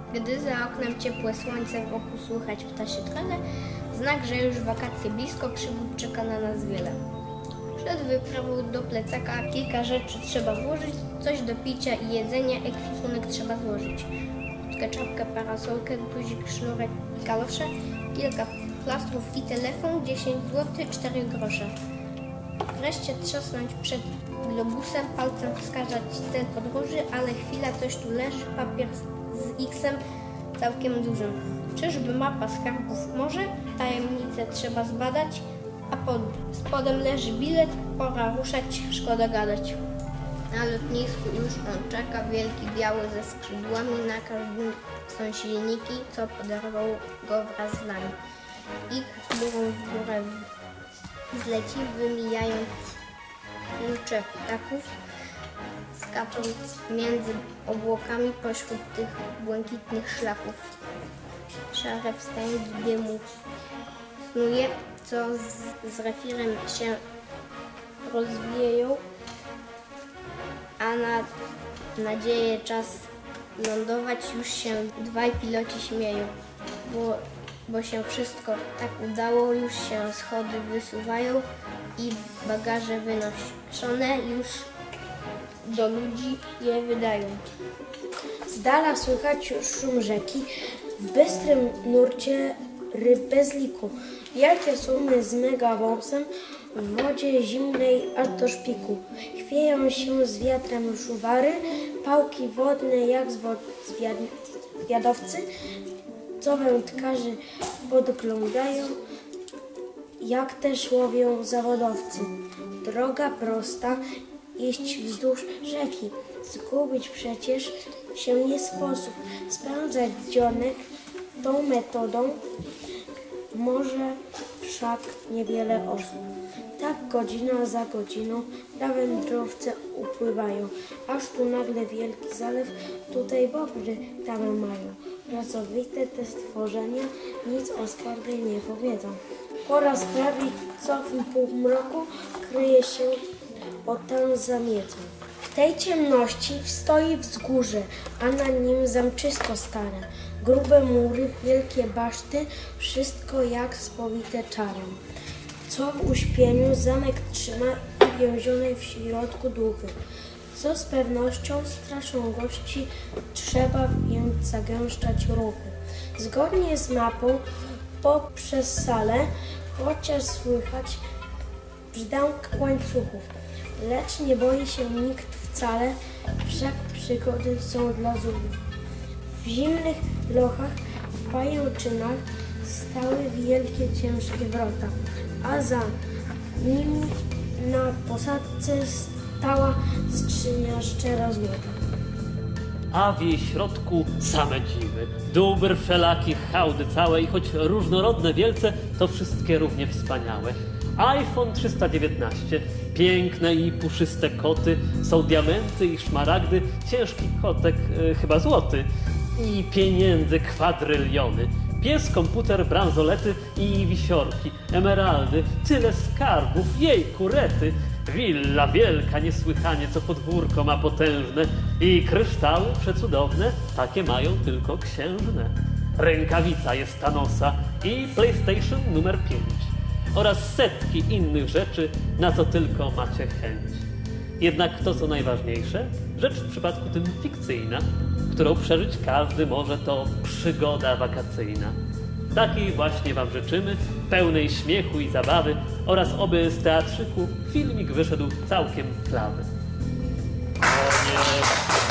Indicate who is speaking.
Speaker 1: Gdy za oknem ciepłe słońce, wokół słychać ptasie trele, znak, że już wakacje blisko, przygód czeka na nas wiele. Przed wyprawą do plecaka kilka rzeczy trzeba włożyć, coś do picia i jedzenia, ekwipunek trzeba złożyć. Kurtkę, czapkę, parasolkę, guzik, sznurek, kalosze, kilka plastrów i telefon, 10 zł, 4 grosze. Wreszcie trzasnąć przed globusem, palcem wskazać cel podróży, ale chwila, coś tu leży, papier z X-em całkiem dużym. Czyżby mapa skarbów może? Tajemnicę trzeba zbadać, a pod spodem leży bilet, pora ruszać, szkoda gadać. Na lotnisku już on czeka, wielki biały ze skrzydłami, na każdym są silniki, co podarował go wraz z nami. I chmurą w górę zleci, wymijając klucze ptaków, skacząc między obłokami pośród tych błękitnych szlaków. Szare wstęgi dymu snuje, co z refirem się rozwieją, a na nadzieję czas lądować już się dwaj piloci śmieją, bo się wszystko tak udało, już się schody wysuwają i bagaże wynoszone już do ludzi je wydają.
Speaker 2: Z dala słychać szum rzeki, w bystrym nurcie ryb bez liku. Wielkie sumy z megawąsem w wodzie zimnej aż do szpiku. Chwieją się z wiatrem szuwary, pałki wodne jak zwiadowcy, co wędkarzy podglądają, jak też łowią zawodowcy. Droga prosta, iść wzdłuż rzeki, zgubić przecież się nie sposób. Spędzać dzionek tą metodą może wszak niewiele osób. Tak godzina za godziną na wędrowce upływają, aż tu nagle wielki zalew, tutaj bobry tamę mają. Pracowite te stworzenia nic o skarbie nie powiedzą. Pora sprawić, co w półmroku kryje się pod tam zamiecą. W tej ciemności stoi wzgórze, a na nim zamczysko stare. Grube mury, wielkie baszty, wszystko jak spowite czarem. Co w uśpieniu zamek trzyma i więzione w środku duchy. Co z pewnością straszą gości, trzeba więc zagęszczać ruchy. Zgodnie z mapą poprzez salę, chociaż słychać brzdęk łańcuchów, lecz nie boi się nikt wcale, wszak przygody są dla zuchów. W zimnych lochach, w pajęczynach stały wielkie ciężkie wrota, a za nimi na posadzce stała skrzynia szczera złota.
Speaker 3: A w jej środku same dziwy, dóbr wszelakich, hałdy całe i choć różnorodne wielce, to wszystkie równie wspaniałe. iPhone 319, piękne i puszyste koty, są diamenty i szmaragdy, ciężki kotek, chyba złoty, i pieniędzy kwadryliony. Pies, komputer, bransolety i wisiorki, emeraldy, tyle skarbów, jej kurety. Willa wielka niesłychanie, co podwórko ma potężne i kryształy przecudowne, takie mają tylko księżne. Rękawica jest Thanosa i PlayStation numer 5 oraz setki innych rzeczy, na co tylko macie chęć. Jednak to, co najważniejsze, rzecz w przypadku tym fikcyjna, którą przeżyć każdy może, to przygoda wakacyjna. Takiej właśnie wam życzymy, pełnej śmiechu i zabawy oraz oby z teatrzyku filmik wyszedł całkiem plawy. Koniec.